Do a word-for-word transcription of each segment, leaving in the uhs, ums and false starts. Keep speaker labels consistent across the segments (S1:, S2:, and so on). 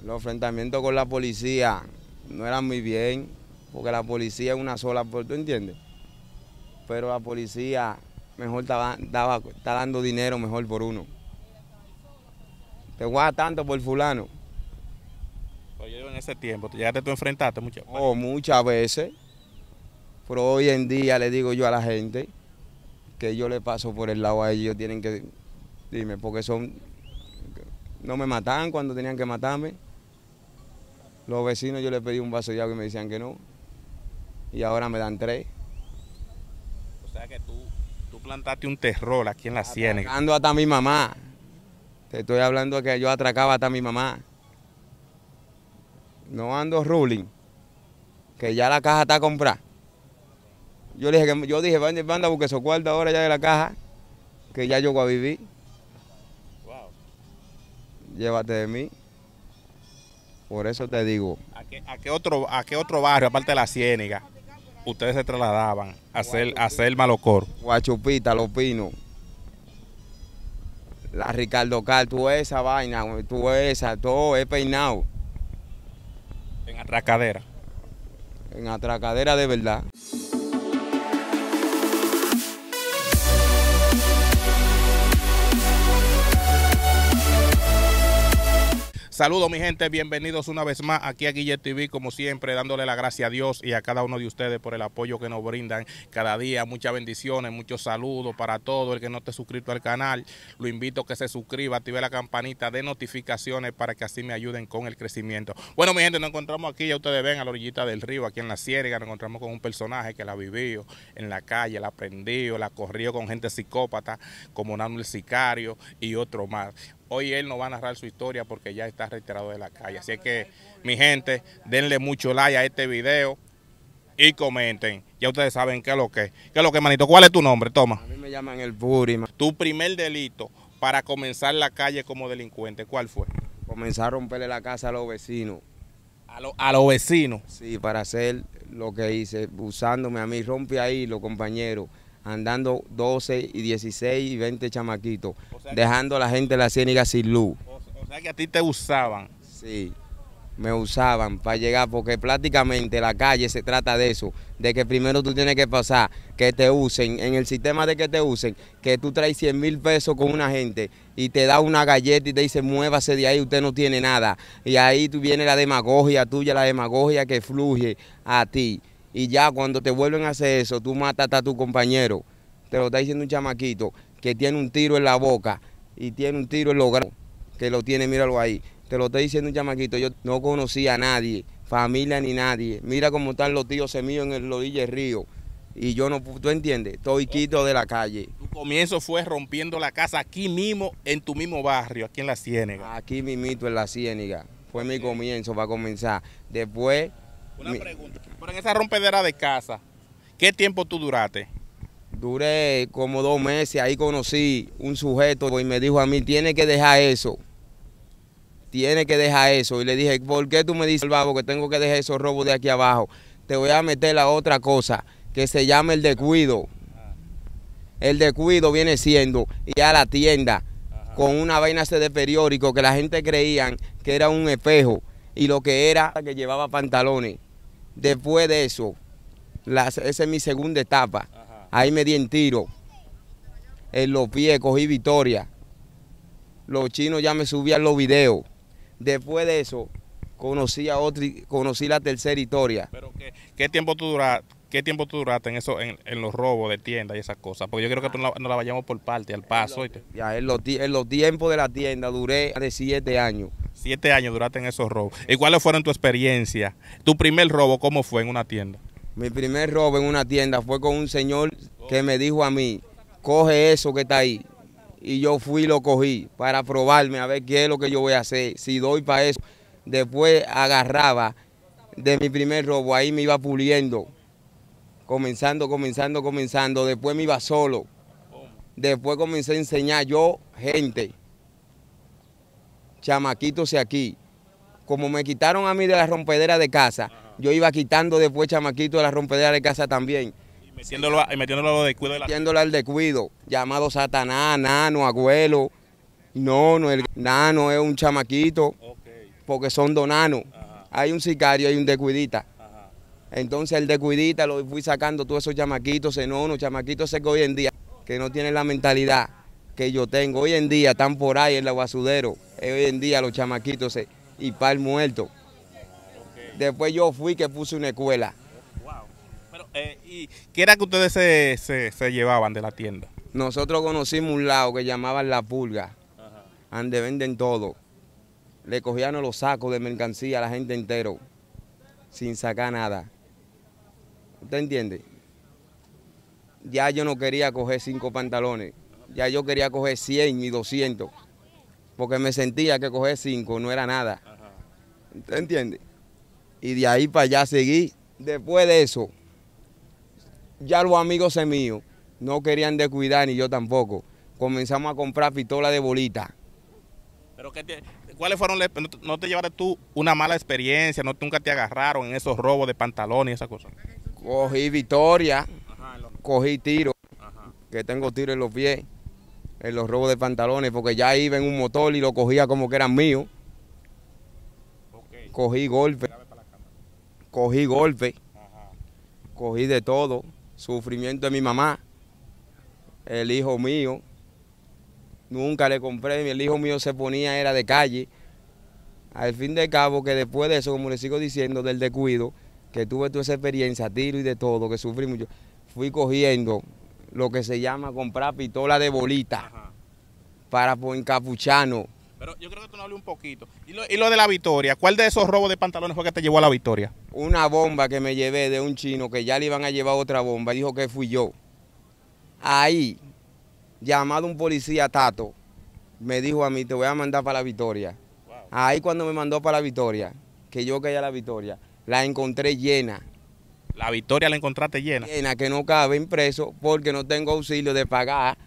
S1: Los enfrentamientos con la policía no eran muy bien, porque la policía es una sola, ¿tú entiendes? Pero la policía mejor estaba, daba, está dando dinero mejor por uno. Te guarda tanto por fulano.
S2: Pero yo en ese tiempo, ¿tú llegaste tú a enfrentarte muchas veces?
S1: Oh, muchas veces. Pero hoy en día le digo yo a la gente que yo le paso por el lado a ellos, tienen que, dime, porque son, no me mataban cuando tenían que matarme. Los vecinos yo les pedí un vaso de agua y me decían que no. Y ahora me dan tres.
S2: O sea que tú, tú plantaste un terror aquí en la Ciénaga.
S1: Atracando hasta a mi mamá. Te estoy hablando de que yo atracaba hasta a mi mamá. No ando ruling, que ya la caja está comprada. Yo le dije, que, yo dije, banda, porque esos cuartos ahora ya de la caja, que ya yo voy a vivir.
S2: Wow.
S1: Llévate de mí. Por eso te digo.
S2: ¿A qué, a qué otro, a qué otro barrio, aparte de la Ciénaga, ustedes se trasladaban a hacer, a hacer malocor?
S1: Guachupita, Los Pinos, la Ricardo Cal, tú esa vaina, tú esa, todo es peinado.
S2: En atracadera.
S1: En atracadera de verdad.
S2: Saludos mi gente, bienvenidos una vez más aquí a Guille T V, como siempre dándole la gracia a Dios y a cada uno de ustedes por el apoyo que nos brindan cada día. Muchas bendiciones, muchos saludos para todo el que no esté suscrito al canal. Lo invito a que se suscriba, active la campanita de notificaciones para que así me ayuden con el crecimiento. Bueno mi gente, nos encontramos aquí, ya ustedes ven, a la orillita del río, aquí en la Ciénaga. Nos encontramos con un personaje que la vivió en la calle, la aprendió, la corrió con gente psicópata como Nano el Sicario y otro más. Hoy él nos va a narrar su historia porque ya está retirado de la calle. Así que, mi gente, denle mucho like a este video y comenten. Ya ustedes saben qué es lo que. ¿Qué es lo que, manito? ¿Cuál es tu nombre? Toma.
S1: A mí me llaman el Puri.
S2: Tu primer delito para comenzar la calle como delincuente, ¿cuál fue?
S1: Comenzar a romperle la casa a los vecinos.
S2: A, lo, a los vecinos.
S1: Sí, para hacer lo que hice, usándome a mí, rompe ahí los compañeros, andando doce y dieciséis y veinte chamaquitos, o sea, dejando a la gente de la Ciénaga sin luz.
S2: O, o sea que a ti te usaban.
S1: Sí, me usaban para llegar, porque prácticamente la calle se trata de eso, de que primero tú tienes que pasar, que te usen, en el sistema de que te usen, que tú traes cien mil pesos con una gente y te da una galleta y te dice muévase de ahí, usted no tiene nada. Y ahí tú viene la demagogia tuya, la demagogia que fluye a ti. Y ya cuando te vuelven a hacer eso, tú matas a tu compañero. Te lo está diciendo un chamaquito que tiene un tiro en la boca y tiene un tiro en los granos, que lo tiene, míralo ahí. Te lo está diciendo un chamaquito, yo no conocía a nadie, familia ni nadie. Mira cómo están los tíos semillos en el orilla del río. Y yo no, ¿tú entiendes? Estoy quito de la calle.
S2: Tu comienzo fue rompiendo la casa aquí mismo, en tu mismo barrio, aquí en la Ciénaga.
S1: Aquí mismito en la Ciénaga. Fue mi comienzo para comenzar. Después...
S2: Una
S1: mi...
S2: pregunta, pero en esa rompedera de casa, ¿qué tiempo tú duraste?
S1: Duré como dos meses, ahí conocí un sujeto y me dijo a mí, tiene que dejar eso, tiene que dejar eso. Y le dije, ¿por qué tú me dices, babo, que tengo que dejar esos robos de aquí abajo? Te voy a meter la otra cosa, que se llama el descuido. El descuido viene siendo ir a la tienda con una vaina de periódico que la gente creían que era un espejo y lo que era que llevaba pantalones. Después de eso, la, esa es mi segunda etapa. Ajá. Ahí me di en tiro. En los pies cogí victoria. Los chinos ya me subían los videos. Después de eso, conocí a otra, conocí la tercera historia.
S2: ¿Pero qué, qué tiempo tú duraste? ¿Qué tiempo tú duraste en eso, en, en los robos de tiendas y esas cosas? Porque yo creo que tú no, no la vayamos por parte, al paso.
S1: En los, ya, en los, en los tiempos de la tienda duré de siete años.
S2: Siete años duraste en esos robos. ¿Y cuáles fueron tu experiencia? ¿Tu primer robo cómo fue en una tienda?
S1: Mi primer robo en una tienda fue con un señor que me dijo a mí, coge eso que está ahí. Y yo fui y lo cogí para probarme a ver qué es lo que yo voy a hacer, si doy para eso. Después agarraba de mi primer robo, ahí me iba puliendo. Comenzando, comenzando, comenzando. Después me iba solo. Después comencé a enseñar yo gente. Chamaquitos y aquí. Como me quitaron a mí de la rompedera de casa, ajá, yo iba quitando después chamaquitos de la rompedera de casa también.
S2: Y metiéndolo, y metiéndolo a lo descuido de la...
S1: Metiéndolo al descuido. Llamado Satanás, Nano, Abuelo. No, no, el Nano es un chamaquito.
S2: Okay.
S1: porque son donanos.
S2: Ajá.
S1: Hay un sicario, hay un descuidita.
S2: Ajá.
S1: Entonces el descuidita lo fui sacando todos esos chamaquitos, enonos, chamaquitos secos hoy en día, que no tienen la mentalidad que yo tengo. Hoy en día están por ahí en la basudero, hoy en día los chamaquitos se, y par muerto.
S2: Okay.
S1: Después yo fui que puse una escuela.
S2: Wow. Pero, eh, ¿y qué era que ustedes se, se, se llevaban de la tienda?
S1: Nosotros conocimos un lado que llamaban La Pulga,
S2: Ajá.
S1: donde venden todo. Le cogían los sacos de mercancía a la gente entero, sin sacar nada. ¿Usted entiende? Ya yo no quería coger cinco pantalones, ya yo quería coger cien y doscientos, porque me sentía que coger cinco no era nada.
S2: Ajá.
S1: ¿Usted entiende? Y de ahí para allá seguí. Después de eso, ya los amigos míos no querían descuidar, ni yo tampoco. Comenzamos a comprar pistolas de bolita.
S2: Pero qué te, ¿cuáles fueron? No te, no te llevaste tú una mala experiencia, no nunca te agarraron en esos robos de pantalones y esas cosas.
S1: Cogí victoria,
S2: Ajá, lo,
S1: cogí tiro,
S2: ajá.
S1: que tengo tiro en los pies, en los robos de pantalones, porque ya iba en un motor y lo cogía como que eran míos.
S2: Okay.
S1: Cogí golpe, cogí golpe,
S2: Ajá.
S1: cogí de todo, sufrimiento de mi mamá, el hijo mío. Nunca le compré, el hijo mío se ponía, era de calle. Al fin de cabo, que después de eso, como le sigo diciendo, del descuido, que tuve toda esa experiencia, tiro y de todo, que sufrí mucho, fui cogiendo lo que se llama comprar pistola de bolita.
S2: Ajá.
S1: Para por encapuchano.
S2: Pero yo creo que tú no hablé un poquito. ¿Y lo, y lo de la victoria? ¿Cuál de esos robos de pantalones fue que te llevó a la victoria?
S1: Una bomba que me llevé de un chino que ya le iban a llevar otra bomba, dijo que fui yo. Ahí, llamado un policía Tato, me dijo a mí, te voy a mandar para la victoria. Wow. Ahí cuando me mandó para la victoria, que yo caí a la victoria, la encontré llena.
S2: La victoria la encontraste llena.
S1: Llena, que no cabe impreso porque no tengo auxilio de pagar,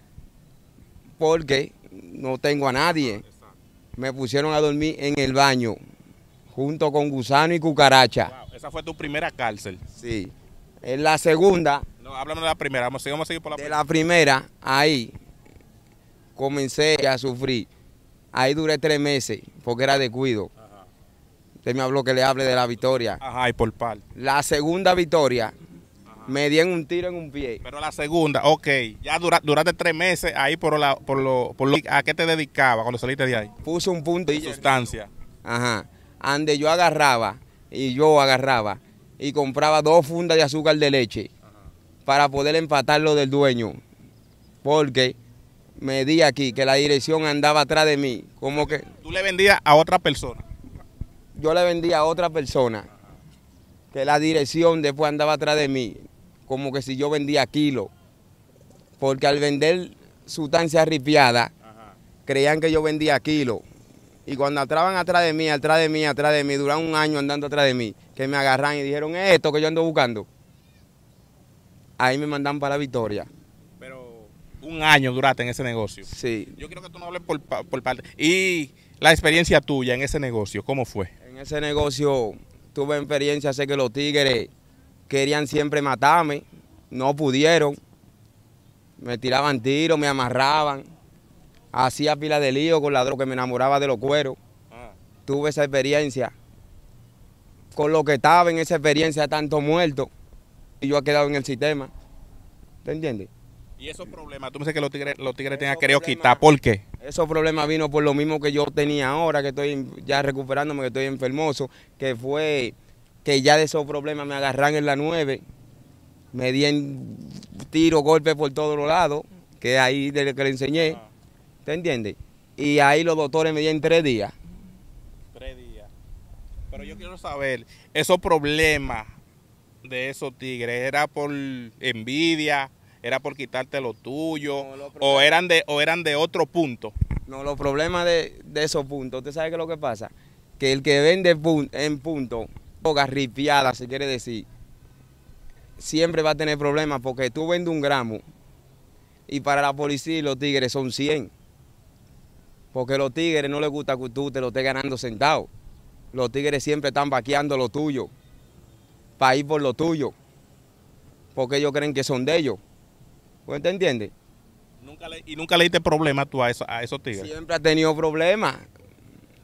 S1: porque no tengo a nadie. Me pusieron a dormir en el baño, junto con gusano y cucaracha.
S2: Wow, esa fue tu primera cárcel.
S1: Sí. En la segunda...
S2: No, háblame de la primera, vamos, vamos a seguir por la
S1: de
S2: primera.
S1: la primera, ahí comencé a sufrir. Ahí duré tres meses, porque era descuido.
S2: Ajá.
S1: Usted me habló que le hable de la victoria.
S2: Ajá, y por par.
S1: La segunda victoria,
S2: Ajá.
S1: me dieron un tiro en un pie.
S2: Pero la segunda, ok, ya dura, duraste tres meses ahí por, la, por, lo, por lo... ¿A qué te dedicabas cuando saliste de ahí?
S1: Puse un punto y
S2: Sustancia.
S1: Ajá. Ande yo agarraba, y yo agarraba, y compraba dos fundas de azúcar de leche. Ajá. Para poder empatarlo del dueño. Porque me di aquí que la dirección andaba atrás de mí. Como que
S2: tú le vendías a otra persona.
S1: Yo le vendía a otra persona. Ajá. Que la dirección después andaba atrás de mí. Como que si yo vendía kilos. Porque al vender sustancia ripiada, ajá, creían que yo vendía kilos. Y cuando entraban atrás de mí, atrás de mí, atrás de mí, duraron un año andando atrás de mí, que me agarran y dijeron, ¿es esto que yo ando buscando? Ahí me mandan para la victoria.
S2: Pero un año duraste en ese negocio.
S1: Sí.
S2: Yo quiero que tú no hables por, por parte. Y la experiencia tuya en ese negocio, ¿cómo fue?
S1: En ese negocio tuve experiencia, sé que los tigres querían siempre matarme, no pudieron. Me tiraban tiros, me amarraban, hacía pila de lío con la droga, que me enamoraba de los cueros. Ah. Tuve esa experiencia. Con lo que estaba en esa experiencia, tanto muerto, y yo he quedado en el sistema. ¿Te entiendes?
S2: Y esos problemas, tú me dices que los tigres, los tigres tenían querido quitar, ¿por qué?
S1: Esos problemas vino por lo mismo que yo tenía ahora, que estoy ya recuperándome, que estoy enfermoso, que fue que ya de esos problemas me agarran en la nueve, me dieron tiro, golpes por todos los lados, que ahí desde que le enseñé, ¿te entiendes? Y ahí los doctores me dieron tres días.
S2: Tres días. Pero yo quiero saber, esos problemas de esos tigres, ¿era por envidia? ¿Era por quitarte lo tuyo? No, ¿O eran de o eran de otro punto?
S1: No, los problemas de, de esos puntos, ¿usted sabe qué es lo que pasa? Que el que vende en punto, droga ripiada, se quiere decir, siempre va a tener problemas, porque tú vendes un gramo y para la policía y los tigres son cien. Porque a los tigres no les gusta que tú te lo estés ganando sentado. Los tigres siempre están vaqueando lo tuyo, para ir por lo tuyo, porque ellos creen que son de ellos. ¿Usted entiende?
S2: ¿Nunca le, ¿Y nunca le diste problemas tú a, eso, a esos tigres?
S1: Siempre ha tenido problemas.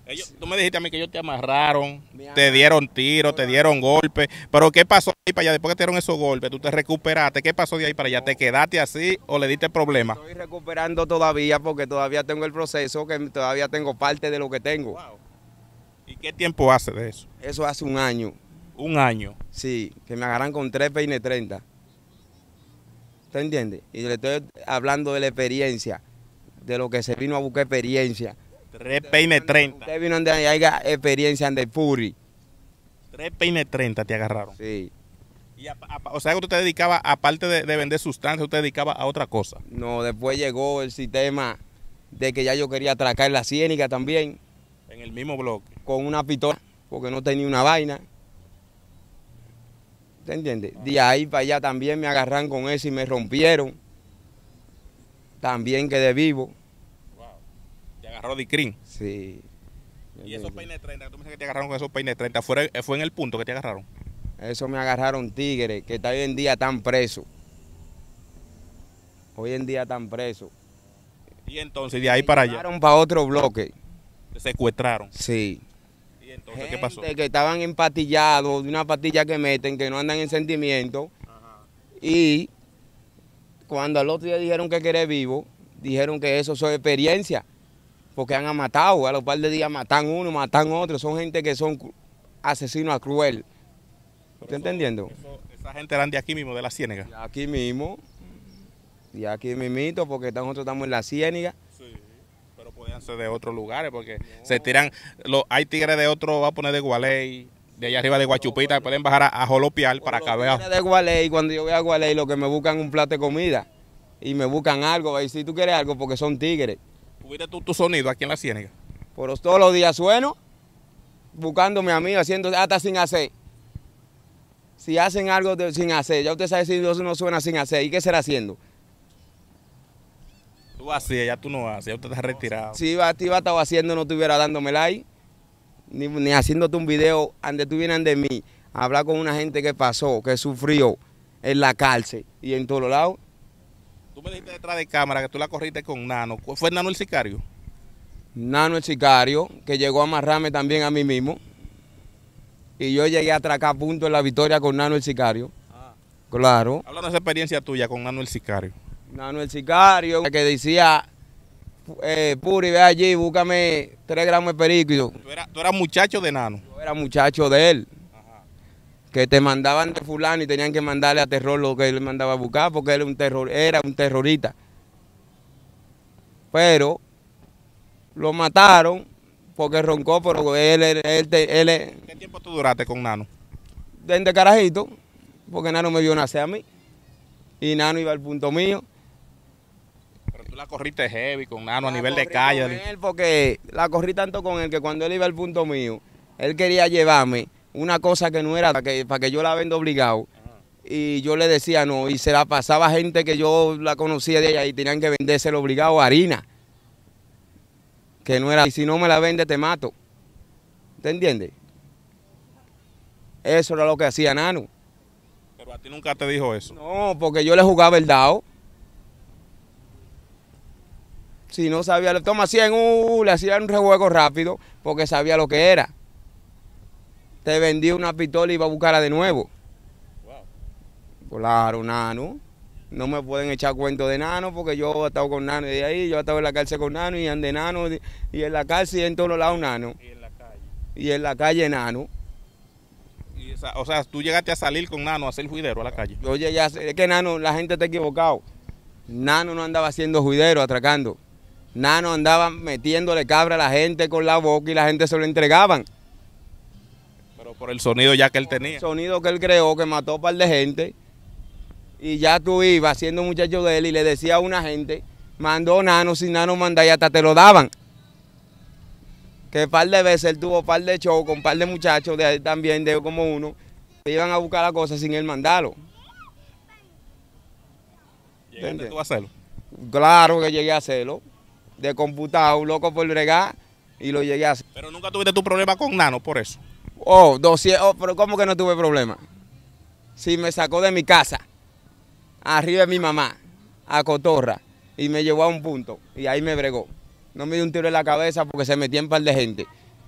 S2: Ellos, tú me dijiste a mí que ellos te amarraron,
S1: Me
S2: te
S1: amarraron.
S2: dieron tiros, te dieron golpes, pero ¿qué pasó de ahí para allá? Después que te dieron esos golpes, tú te recuperaste, ¿qué pasó de ahí para allá? ¿Te quedaste así o le diste problemas?
S1: Estoy recuperando todavía porque todavía tengo el proceso, que todavía tengo parte de lo que tengo.
S2: Wow. ¿Y qué tiempo hace de eso?
S1: Eso hace un año,
S2: Un año.
S1: sí, que me agarran con tres peines treinta. ¿Te entiendes? Y le estoy hablando de la experiencia, de lo que se vino a buscar experiencia.
S2: Tres peines treinta.
S1: Usted vino donde haya experiencia en el Puri.
S2: Tres peines treinta te agarraron.
S1: Sí.
S2: Y a- a- o sea que tú te dedicabas, aparte de, de vender sustancias, tú te dedicabas a otra cosa.
S1: No, después llegó el sistema de que ya yo quería atracar la Ciénaga también,
S2: En el mismo bloque.
S1: con una pistola, porque no tenía una vaina. ¿Te entiendes? De ahí para allá también me agarran con eso y me rompieron. También quedé vivo.
S2: Wow. Te agarró Dicrin.
S1: Sí.
S2: Y esos peines treinta, tú me dices que te agarraron con esos peines treinta, ¿fue, fue en el punto que te agarraron?
S1: Eso me agarraron tigres que hoy en día están presos. Hoy en día están presos.
S2: Y entonces de ahí para allá
S1: Llevaron para otro bloque.
S2: te secuestraron.
S1: Sí.
S2: Y entonces, ¿qué pasó?
S1: Gente que estaban empatillados de una pastilla que meten, que no andan en sentimiento.
S2: Ajá.
S1: Y cuando al otro día dijeron que querés vivo, dijeron que eso es experiencia. Porque han matado, a los par de días matan uno, matan otro. Son gente que son cru- asesinos a cruel. ¿Estás entendiendo?
S2: Eso- esa gente eran de aquí mismo, de la Ciénaga.
S1: Y aquí mismo, y aquí mismito, porque nosotros estamos en la Ciénaga.
S2: Sí, pero podían ser de otros lugares porque se tiran, lo, hay tigres de otro, va a poner de Gualey, de allá arriba de Guachupita, pueden bajar a, a Jolopial para acá,
S1: Los tigres
S2: vea.
S1: de Gualey, cuando yo voy a Gualey, lo que me buscan es un plato de comida. Y me buscan algo, y si tú quieres algo, porque son tigres.
S2: ¿Tuviste tú tu sonido aquí en la Ciénaga?
S1: Pero todos los días sueno, buscándome a mí, haciendo hasta sin hacer. Si hacen algo de- sin hacer, ya usted sabe si Dios no suena sin hacer, ¿y qué será haciendo?
S2: Tú hacías, ya tú no haces, ya usted está retirado.
S1: Si iba, te iba a estar haciendo, no estuviera dándome like, ni, ni haciéndote un video donde tú vienes de mí, a hablar con una gente que pasó, que sufrió en la cárcel y en todos lados.
S2: Tú me dijiste detrás de cámara que tú la corriste con Nano. ¿Fue Nano el sicario?
S1: Nano el sicario, que llegó a amarrarme también a mí mismo. Y yo llegué a atracar punto en la victoria con Nano el sicario. Claro.
S2: Háblanos de esa experiencia tuya con Nano el sicario.
S1: Nano el sicario, que decía, eh, Puri, ve allí, búscame tres gramos de perico. Y yo,
S2: Tú eras, tú eras muchacho de Nano.
S1: yo era muchacho de él,
S2: Ajá.
S1: que te mandaban de fulano y tenían que mandarle a terror lo que él mandaba a buscar, porque él era un, terror, era un terrorista. Pero lo mataron porque roncó, pero él, él, él, él, él, él
S2: ¿Qué tiempo tú duraste con Nano?
S1: desde carajito, porque Nano me vio nacer a mí. Y Nano iba al punto mío.
S2: Pero tú la corriste heavy con Nano a
S1: La
S2: nivel de
S1: corrí
S2: calle.
S1: con él porque la corrí tanto con él que cuando él iba al punto mío, él quería llevarme una cosa que no era para que, para que yo la venda obligado. Y yo le decía no, y se la pasaba gente que yo la conocía de allá y tenían que vendérselo obligado harina. Que no era, y si no me la vende te mato. ¿Te entiendes? Eso era lo que hacía Nano.
S2: Pero a ti nunca te dijo eso.
S1: No, porque yo le jugaba el dado. Si no sabía, le toma cien, uh, le hacía un rejuego rápido porque sabía lo que era. Te vendía una pistola y iba a buscarla de nuevo.
S2: Wow.
S1: Claro, Nano. No me pueden echar cuento de Nano porque yo he estado con Nano y de ahí, yo he estado en la cárcel con Nano y ande Nano y en la cárcel y en todos lados Nano.
S2: Y en la calle.
S1: Y en la calle Nano.
S2: Y esa- o sea, tú llegaste a salir con Nano a hacer juidero a la calle.
S1: Yo llegué a hacer- es que Nano, la gente está equivocado. Nano no andaba haciendo juidero, atracando. Nano andaba metiéndole cabra a la gente con la boca y la gente se lo entregaban.
S2: Pero por el sonido ya que él
S1: El
S2: tenía.
S1: sonido que él creó, que mató a un par de gente. Y ya tú ibas siendo muchacho de él y le decía a una gente, mandó Nano, si Nano manda y hasta te lo daban. Que un par de veces él tuvo un par de show con un par de muchachos de ahí también, de como uno, que iban a buscar la cosa sin él mandarlo.
S2: Llegaste tú a hacerlo.
S1: Claro que llegué a hacerlo, de computado, loco por bregar, y lo llegué a hacer.
S2: Pero nunca tuviste tu problema con Nano por eso.
S1: Oh, doscientos, oh, pero ¿cómo que no tuve problema? Si me sacó de mi casa, arriba de mi mamá, a Cotorra, y me llevó a un punto, y ahí me bregó. No me dio un tiro en la cabeza porque se metía en par de gente.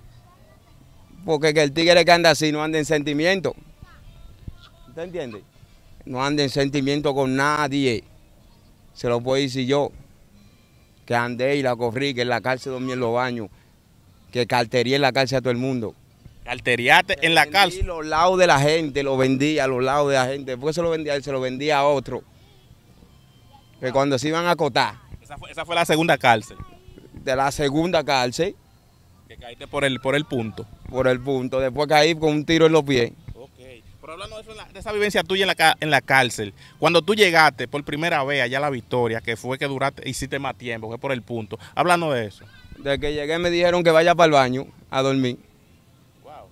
S1: Porque que el tigre que anda así no anda en sentimiento. ¿Usted entiende? No anda en sentimiento con nadie. Se lo puedo decir yo. Que andé y la corrí, que en la cárcel dormí en los baños. Que cartería en la cárcel a todo el mundo.
S2: Carteriate en la cárcel.
S1: Y los lados de la gente, lo vendía a los lados de la gente. Después se lo vendía a él, se lo vendía a otro. Que cuando se iban a acotar.
S2: Esa fue, esa fue la segunda cárcel.
S1: De la segunda cárcel.
S2: Que caíste por el, por el punto.
S1: Por el punto. Después caí con un tiro en los pies.
S2: Ok. Pero hablando de, eso, de esa vivencia tuya en la, en la cárcel, cuando tú llegaste por primera vez allá a La Victoria, que fue que duraste, hiciste más tiempo, fue por el punto. Hablando de eso.
S1: De que llegué me dijeron que vaya para el baño a dormir.
S2: Wow.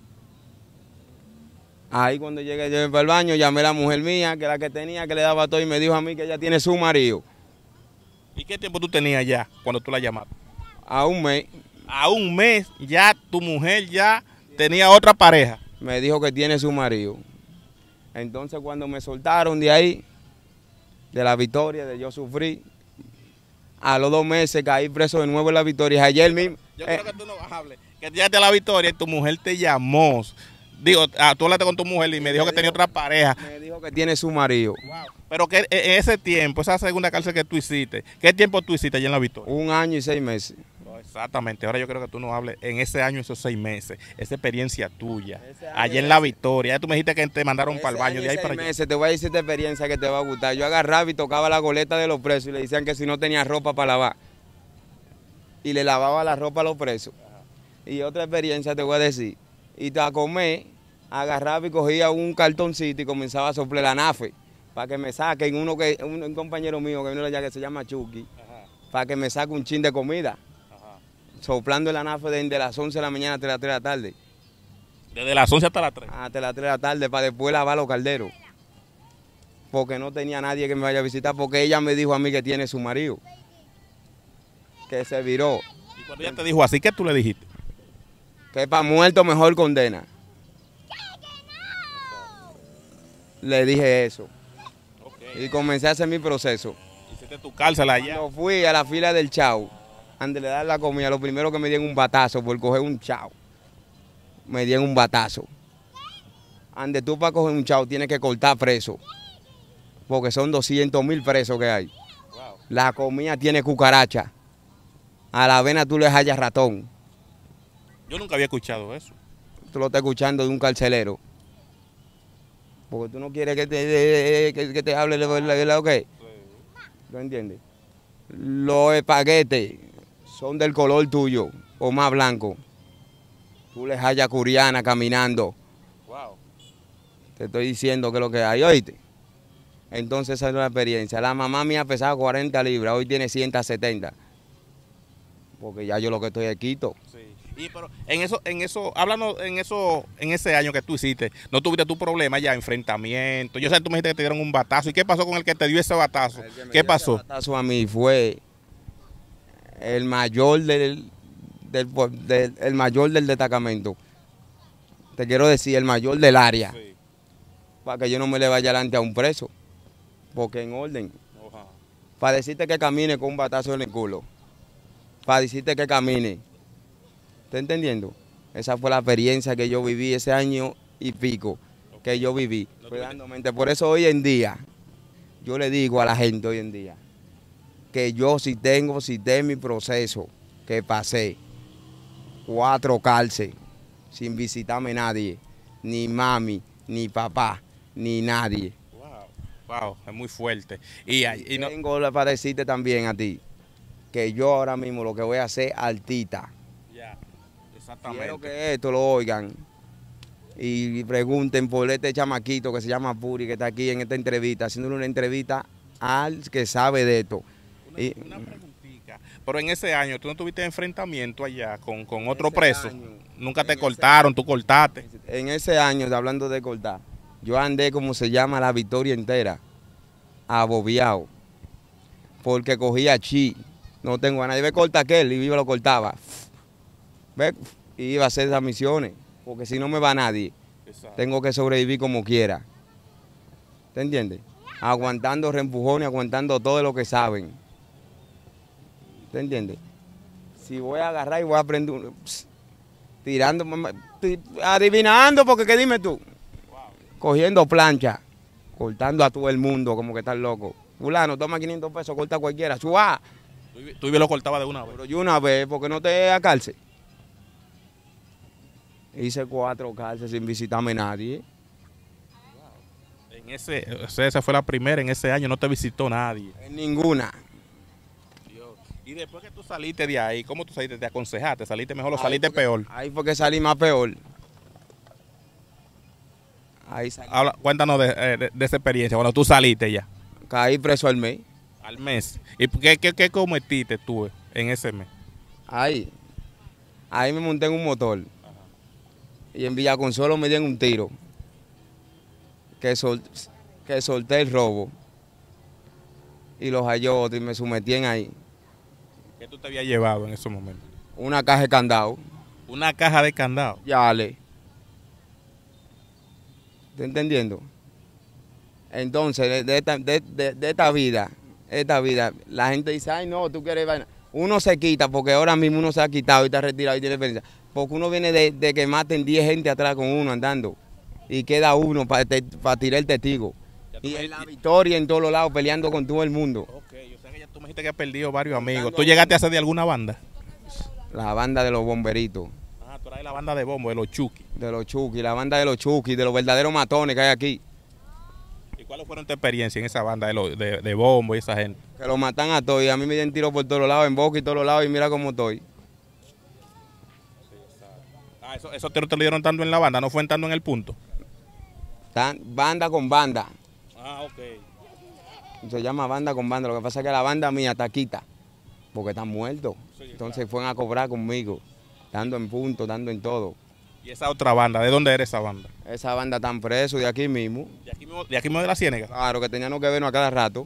S1: Ahí cuando llegué, llegué para el baño, llamé a la mujer mía, que era la que tenía, que le daba todo, y me dijo a mí que ella tiene su marido.
S2: ¿Y qué tiempo tú tenías ya cuando tú la llamaste?
S1: A un mes.
S2: A un mes ya tu mujer ya tenía otra pareja.
S1: Me dijo que tiene su marido. Entonces cuando me soltaron de ahí, de La Victoria, de yo sufrí, a los dos meses caí preso de nuevo en La Victoria. Ayer mismo.
S2: Yo
S1: eh,
S2: creo que tú no hables. Que llegaste a La Victoria y tu mujer te llamó. Digo, ah, tú hablaste con tu mujer y me dijo que tenía otra pareja.
S1: Me dijo que tiene su marido.
S2: Wow. Pero que en ese tiempo, esa segunda cárcel que tú hiciste, ¿qué tiempo tú hiciste allá en La Victoria?
S1: Un año y seis meses.
S2: No, exactamente. Ahora yo creo que tú no hables en ese año, esos seis meses, esa experiencia tuya,
S1: Ese año
S2: allá en
S1: ese-
S2: La Victoria. Ya tú me dijiste que te mandaron para el
S1: Ese
S2: baño,
S1: año
S2: de
S1: y
S2: ahí
S1: seis
S2: para allá.
S1: meses, te voy a decir esta experiencia que te va a gustar. Yo agarraba y tocaba la goleta de los presos y le decían que si no tenía ropa para lavar. Y le lavaba la ropa a los presos. Y otra experiencia te voy a decir. Y a comer, agarraba y cogía un cartoncito y comenzaba a soplar la nafe. Para que me saquen uno que un, un compañero mío que vino allá que se llama Chucky.
S2: Ajá,
S1: Para que me saque un chin de comida.
S2: ajá.
S1: Soplando la nafe desde las once de la mañana hasta las tres de la tarde.
S2: Desde las once hasta las tres.
S1: Hasta las tres de la tarde para después lavar los calderos. Porque no tenía nadie que me vaya a visitar, porque ella me dijo a mí que tiene su marido. Que se viró.
S2: Y cuando ella te dijo así, ¿qué tú le dijiste?
S1: Que para muerto mejor condena. Le dije eso.
S2: Okay.
S1: Y comencé a hacer mi proceso.
S2: Hiciste tu cárcel allá.
S1: Cuando fui a la fila del chao, antes de dar la comida, lo primero que me dieron un batazo por coger un chao. Me dieron un batazo. Ande tú para coger un chao tienes que cortar preso. Porque son doscientos mil presos que hay.
S2: Wow.
S1: La comida tiene cucaracha. A la avena tú le hallas ratón.
S2: Yo nunca había escuchado eso.
S1: Tú lo estás escuchando de un carcelero. Porque tú no quieres que te, que, que te hable de verdad, ¿ok? ¿Tú entiendes? Los espaguetes son del color tuyo o más blanco. Tú les hallas curiana caminando.
S2: Wow.
S1: Te estoy diciendo que es lo que hay, ¿oíste? Entonces esa es la experiencia. La mamá mía pesaba cuarenta libras, hoy tiene ciento setenta. Porque ya yo lo que estoy es quito.
S2: Sí. Y pero en eso, en eso, háblanos en eso, en ese año que tú hiciste, ¿no tuviste tu problema ya, enfrentamiento? Yo sé que tú me dijiste que te dieron un batazo. ¿Y qué pasó con el que te dio ese batazo?
S1: El que me
S2: ¿Qué
S1: dio
S2: pasó?
S1: ese batazo a mí fue el mayor del, del, del- el mayor del destacamento. Te quiero decir, el mayor del área.
S2: Sí.
S1: Para que yo no me le vaya delante a un preso. Porque en orden.
S2: Ajá.
S1: Para decirte que camine con un batazo en el culo. Para decirte que camine. ¿Estás entendiendo? Esa fue la experiencia que yo viví ese año y pico que yo viví.
S2: No
S1: Fue
S2: tuviste-
S1: dándome- Por eso hoy en día, yo le digo a la gente hoy en día, que yo si tengo, si tengo mi proceso, que pasé cuatro cárceles sin visitarme nadie, ni mami, ni papá, ni nadie.
S2: Wow. Wow, es muy fuerte. Y, y no,
S1: Tengo para decirte también a ti, que yo ahora mismo lo que voy a hacer artista.
S2: ya,
S1: Quiero
S2: exactamente.
S1: que esto lo oigan y pregunten por este chamaquito que se llama Puri, que está aquí en esta entrevista, haciéndole una entrevista al que sabe de esto.
S2: Una,
S1: Y-
S2: una preguntita. Pero en ese año, ¿tú no tuviste enfrentamiento allá con, con otro
S1: ese
S2: preso?
S1: año,
S2: Nunca
S1: en
S2: te
S1: ese
S2: cortaron, tú cortaste.
S1: En ese año, hablando de cortar, yo andé como se llama la Victoria entera, abobiado, porque cogía chi, no tengo a nadie, ve corta aquel y yo lo cortaba, ve, y iba a hacer esas misiones, porque si no me va nadie,
S2: Exacto.
S1: tengo que sobrevivir como quiera, ¿te entiendes? Aguantando reempujones, aguantando todo lo que saben, ¿te entiendes? Si voy a agarrar y voy a aprender, un- pss, tirando, adivinando, porque ¿qué dime tú? Cogiendo plancha, cortando a todo el mundo, como que estás loco. Fulano, toma quinientos pesos, corta a cualquiera, suá.
S2: Tú lo cortaba de una vez.
S1: Pero yo una vez, porque no te a cárcel. Hice cuatro cárceles sin visitarme nadie.
S2: En ese, o sea, esa fue la primera, en ese año no te visitó nadie.
S1: En ninguna.
S2: Dios. Y después que tú saliste de ahí, ¿cómo tú saliste? ¿Te aconsejaste? ¿Saliste mejor o
S1: Ahí
S2: saliste
S1: porque,
S2: peor?
S1: Ahí fue que salí más peor. Ahí salí.
S2: Habla, cuéntanos de, de, de esa experiencia, cuando tú saliste ya.
S1: Caí preso al mes.
S2: Al mes. ¿Y qué, qué, qué cometiste tú en ese mes?
S1: Ahí. Ahí me monté en un motor. Ajá. Y en Villaconsuelo me dieron un tiro. Que, sol, que solté el robo. Y los halló y me sometí en ahí.
S2: ¿Qué tú te habías llevado en esos momentos?
S1: Una caja de candado.
S2: ¿Una caja de candado?
S1: Ya, le. ¿Estás entendiendo? Entonces, de, de, esta, de, de, de esta vida, esta vida, la gente dice, ay no, tú quieres vaina. Uno se quita porque ahora mismo uno se ha quitado y está retirado y tiene experiencia. Porque uno viene de, de que maten diez gente atrás con uno andando. Y queda uno para pa tirar el testigo. Y en la victoria en todos los lados peleando con todo el mundo.
S2: Ok, yo sé que ya tú me dijiste que has perdido varios amigos. ¿Tú llegaste a ser de alguna banda?
S1: La banda de los bomberitos.
S2: Ah, tú eres la banda de bombo, de los Chucky.
S1: De los Chucky, la banda de los Chucky, de los verdaderos matones que hay aquí.
S2: ¿Y cuáles fueron tus experiencias en esa banda de, lo, de, de bombo y esa gente?
S1: Que lo matan a todos y a mí me dieron tiro por todos lados, en boca y todos los lados y mira cómo estoy.
S2: Ah, eso, eso te lo dieron tanto en la banda, no fue entrando en el punto.
S1: Tan, banda con banda.
S2: Ah, ok.
S1: Se llama banda con banda. Lo que pasa es que la banda mía está quita, porque están muertos. Sí, entonces claro. Fueron a cobrar conmigo, dando en punto, dando en todo.
S2: ¿Y esa otra banda? ¿De dónde era esa banda?
S1: Esa banda están presos de aquí mismo.
S2: ¿De aquí mismo de, aquí mismo de la Ciénega?
S1: Claro, que teníamos que vernos a cada rato.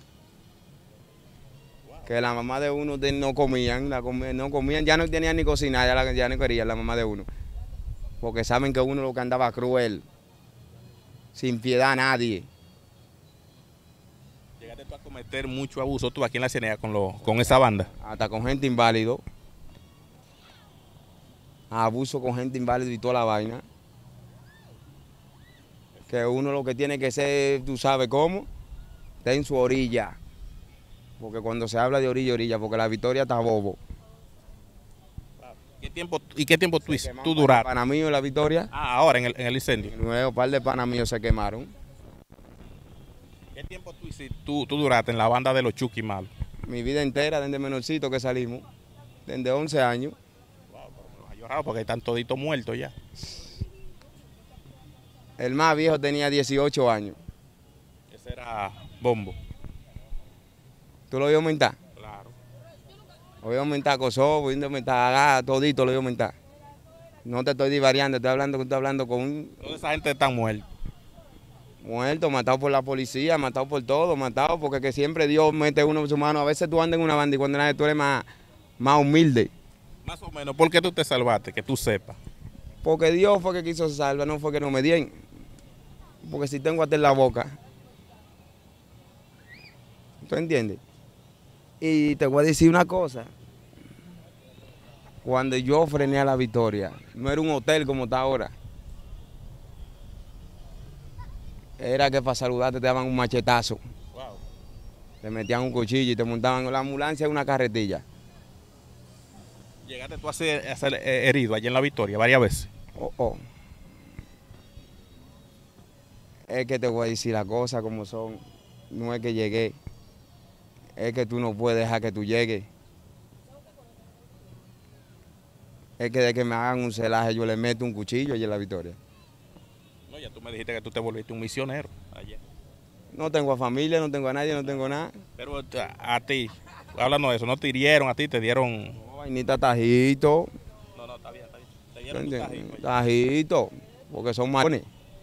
S1: Wow. Que la mamá de uno no comían, la comían, no comían, ya no tenían ni cocinar, ya, la, ya no querían la mamá de uno. Porque saben que uno lo que andaba cruel, sin piedad a nadie.
S2: ¿Llegaste tú a cometer mucho abuso tú aquí en la Ciénega con, lo, con esa banda?
S1: Hasta con gente inválido. Abuso con gente inválido y toda la vaina. Que uno lo que tiene que ser, tú sabes cómo, está en su orilla. Porque cuando se habla de orilla, orilla, porque la victoria está bobo.
S2: ¿Qué tiempo, ¿Y qué tiempo tú, tú duraste?
S1: Panamío y la victoria.
S2: Ah, ahora en el, en el incendio.
S1: Nuevo par de panamíos se quemaron.
S2: ¿Qué tiempo tú, tú, tú duraste en la banda de los Chucky malos?
S1: Mi vida entera, desde menorcito que salimos, desde once años.
S2: Raro porque están toditos muertos ya.
S1: El más viejo tenía dieciocho años.
S2: Ese era Bombo.
S1: ¿Tú lo vio aumentar?
S2: Claro.
S1: Lo vio aumentar Kosovo, lo vio aumentar Agá, todito lo vio aumentar. No te estoy divariando, estoy hablando, estoy hablando con un...
S2: Toda esa gente está muerta.
S1: Muerto, matado por la policía, matado por todo, matado porque que siempre Dios mete uno en su mano. A veces tú andas en una banda y cuando nadie tú eres más, más humilde.
S2: Más o menos, ¿por qué tú te salvaste? Que tú sepas.
S1: Porque Dios fue que quiso salvar, no fue que no me dieron. Porque si tengo hasta en la boca. ¿Tú entiendes? Y te voy a decir una cosa. Cuando yo frené a la victoria, no era un hotel como está ahora. Era que para saludarte te daban un machetazo. Wow. Te metían un cuchillo y te montaban en la ambulancia en una carretilla.
S2: ¿Llegaste tú a ser, a ser herido allí en la Victoria varias veces?
S1: Oh, oh. Es que te voy a decir las cosas como son. No es que llegué. Es que tú no puedes dejar que tú llegues. Es que de que me hagan un celaje yo le meto un cuchillo allí en la Victoria.
S2: No, ya tú me dijiste que tú te volviste un misionero ayer.
S1: No tengo a familia, no tengo a nadie, no tengo nada.
S2: Pero a, a ti, hablando de eso, ¿no te hirieron a ti? ¿Te dieron...?
S1: Vainita tajito.
S2: No, no, está bien, está bien. Te dieron tu tajito.
S1: Tajito, porque son marones.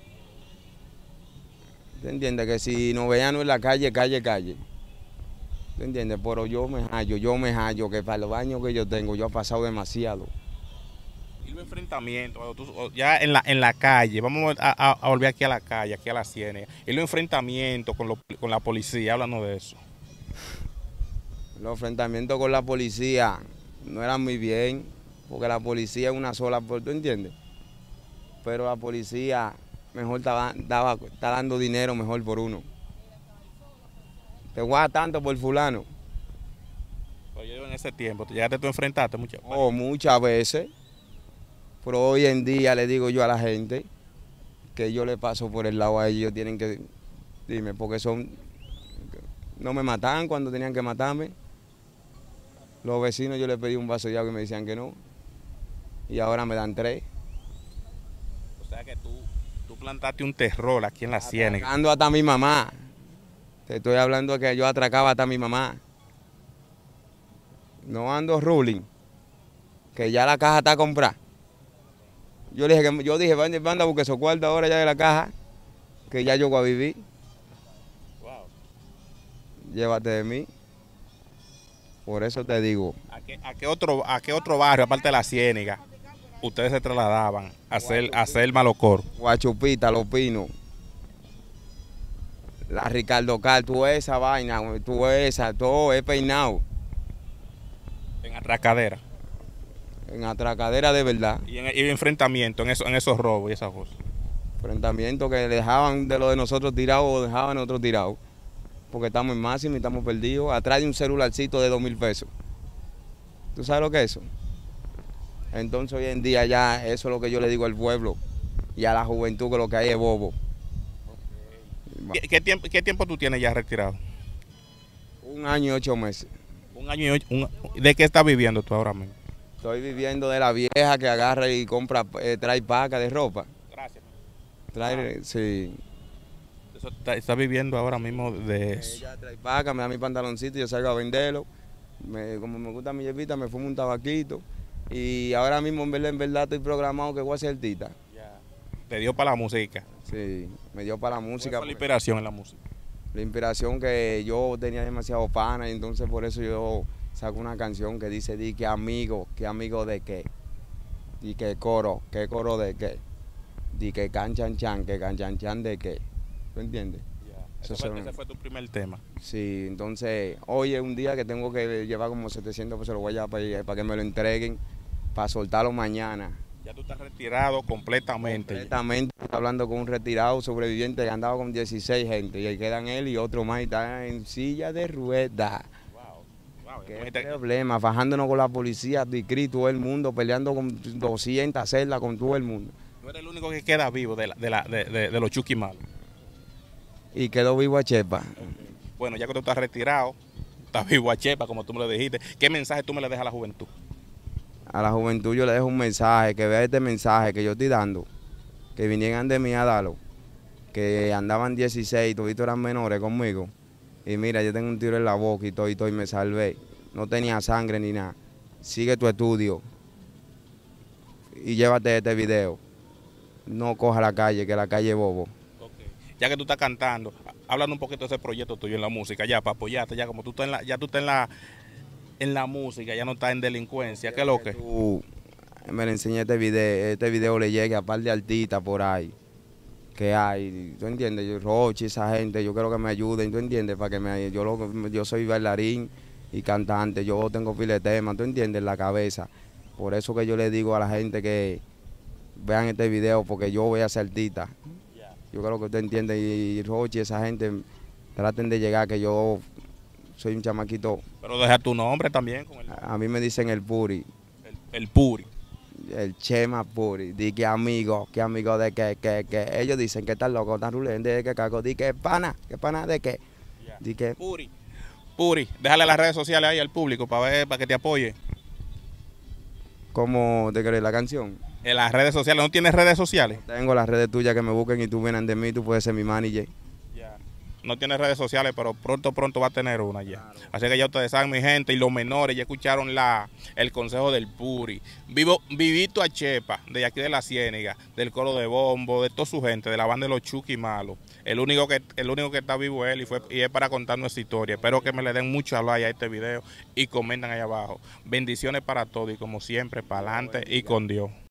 S1: ¿Te entiendes? Que si nos veían en la calle, calle, calle. ¿Te entiendes? Pero yo me hallo, yo me hallo, que para los años que yo tengo, yo he pasado demasiado.
S2: Y los enfrentamientos, tú, ya en la, en la calle, vamos a, a, a volver aquí a la calle, aquí a la Ciénega. Y los enfrentamientos con, lo, con la policía, háblanos de eso.
S1: Los enfrentamientos con la policía no eran muy bien, porque la policía es una sola, ¿tú entiendes? Pero la policía mejor estaba, daba, está dando dinero mejor por uno. Te guarda tanto por fulano.
S2: Pero yo en ese tiempo, ¿te llegaste tú a enfrentarte muchas veces?
S1: Oh, muchas veces. Pero hoy en día le digo yo a la gente que yo le paso por el lado a ellos, tienen que, dime, porque son, no me mataban cuando tenían que matarme. Los vecinos yo les pedí un vaso de agua y me decían que no. Y ahora me dan tres.
S2: O sea que tú, tú plantaste un terror aquí en la Ciénaga.
S1: Atracando hasta a mi mamá. Te estoy hablando de que yo atracaba hasta a mi mamá. No ando ruling, que ya la caja está comprada. Yo le dije, que, yo dije, manda porque esos cuartos ahora ya de la caja, que ya yo voy a vivir. Wow. Llévate de mí. Por eso te digo.
S2: ¿A qué, a qué otro, a qué otro barrio, aparte de la Ciénaga, ustedes se trasladaban a hacer, a hacer malocor?
S1: Guachupita, Los Pinos, la Ricardo Cal, tú esa vaina, tú esa, todo es peinado.
S2: En atracadera.
S1: En atracadera de verdad.
S2: Y en, y en enfrentamiento, en, eso, en esos robos y esas cosas.
S1: Enfrentamiento que dejaban de lo de nosotros tirados o dejaban nosotros tirados. Porque estamos en máximo y estamos perdidos. Atrás de un celularcito de dos mil pesos. ¿Tú sabes lo que es eso? Entonces hoy en día ya eso es lo que yo le digo al pueblo y a la juventud, que lo que hay es bobo.
S2: ¿Qué, qué, tiempo, ¿Qué tiempo tú tienes ya retirado?
S1: Un año y ocho meses.
S2: Un año y ocho. Un, ¿De qué estás viviendo tú ahora mismo?
S1: Estoy viviendo de la vieja que agarra y compra, eh, trae paca de ropa.
S2: Gracias.
S1: Trae, ah. Sí.
S2: Eso está, está viviendo ahora mismo de eso.
S1: Ella trae paca, me da mi pantaloncito y yo salgo a venderlo. Me, como me gusta mi hierbita, me fumo un tabaquito. Y ahora mismo en verdad, en verdad estoy programado que voy a ser artista.
S2: Ya. ¿Te dio para la música?
S1: Sí, me dio para la música.
S2: ¿Cuál fue la inspiración en la música?
S1: La inspiración que yo tenía demasiado pana y entonces por eso yo saco una canción que dice, di que amigo, que amigo de qué, di que coro, que coro de qué, di que canchan chan, que canchan chan de qué, ¿tú entiendes?
S2: Yeah. Eso ese, fue, ese fue tu primer tema.
S1: Sí, entonces hoy es un día que tengo que llevar como setecientos pesos, lo voy a para, para que me lo entreguen, para soltarlo mañana.
S2: Ya tú estás retirado completamente.
S1: Completamente, estoy hablando con un retirado sobreviviente que andaba con dieciséis gente y ahí quedan él y otro más y está en silla de ruedas. Qué problema, fajándonos con la policía, Dicri, todo el mundo, peleando con doscientas celdas con todo el mundo.
S2: Tú eres el único que queda vivo de, la, de, la, de, de, de los chuquimalos.
S1: Y quedó vivo a Chepa.
S2: Bueno, ya que tú estás retirado, estás vivo a Chepa, como tú me lo dijiste, ¿qué mensaje tú me le dejas a la juventud?
S1: A la juventud yo le dejo un mensaje, que vea este mensaje que yo estoy dando, que vinieran de mí a darlo, que andaban dieciséis, todos eran menores conmigo. Y mira, yo tengo un tiro en la boca y todo, y todo, y me salvé. No tenía sangre ni nada. Sigue tu estudio y llévate este video. No coja la calle, que la calle es bobo.
S2: Okay. Ya que tú estás cantando, háblanos un poquito de ese proyecto tuyo en la música, ya para apoyarte, ya como tú estás en la, ya tú estás en la, en la música, ya no estás en delincuencia, ¿qué es lo que?
S1: Tú me le enseñé este video, este video le llegue a par de artistas por ahí. Que hay, ¿tú entiendes? Yo, Rochi, esa gente, yo quiero que me ayuden, ¿tú entiendes? Para que me, yo, lo, yo soy bailarín y cantante, yo tengo pile de temas, ¿tú entiendes? En la cabeza. Por eso que yo le digo a la gente que vean este video, porque yo voy a ser artista. Yo creo que usted entiende, y, y Rochi, esa gente, traten de llegar, que yo soy un chamaquito.
S2: Pero deja tu nombre también. Con el...
S1: A mí me dicen el Puri.
S2: El, el Puri.
S1: El Chema Puri, di que amigo, que amigo de que, que, que ellos dicen que están locos, están rulendo, de que cago, di que pana, que pana de que,
S2: yeah.
S1: di que.
S2: Puri, Puri, déjale las redes sociales ahí al público para ver, para que te apoye.
S1: ¿Cómo te crees la canción?
S2: En las redes sociales, ¿no tienes redes sociales?
S1: Tengo las redes tuyas que me busquen y tú vienes de mí, tú puedes ser mi manager.
S2: Yeah. No tienes redes sociales, pero pronto, pronto va a tener una ya. Claro. Así que ya ustedes saben, mi gente, y los menores ya escucharon la, el consejo del Puri. Vivo, vivito a Chepa, de aquí de la Ciénaga, del coro de bombo, de toda su gente, de la banda de los Chuquimalos. El único que, el único que está vivo es él y, fue, y es para contar nuestra historia. Espero que me le den mucho like a este video y comentan ahí abajo. Bendiciones para todos y como siempre, para adelante y con Dios.